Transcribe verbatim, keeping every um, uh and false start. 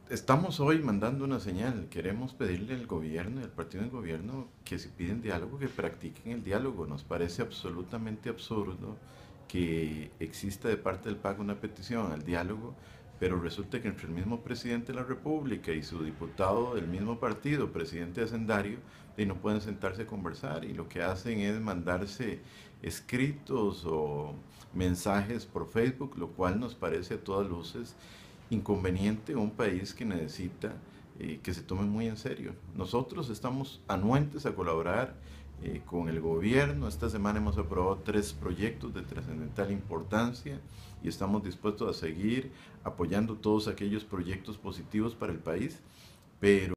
Estamos hoy mandando una señal. Queremos pedirle al gobierno y al partido del gobierno que si piden diálogo, que practiquen el diálogo. Nos parece absolutamente absurdo que exista de parte del P A C una petición al diálogo, pero resulta que entre el mismo presidente de la República y su diputado del mismo partido, presidente hacendario, y no pueden sentarse a conversar y lo que hacen es mandarse escritos o mensajes por Facebook, lo cual nos parece a todas luces inconveniente un país que necesita eh, que se tome muy en serio. Nosotros estamos anuentes a colaborar eh, con el gobierno. Esta semana hemos aprobado tres proyectos de trascendental importancia y estamos dispuestos a seguir apoyando todos aquellos proyectos positivos para el país, pero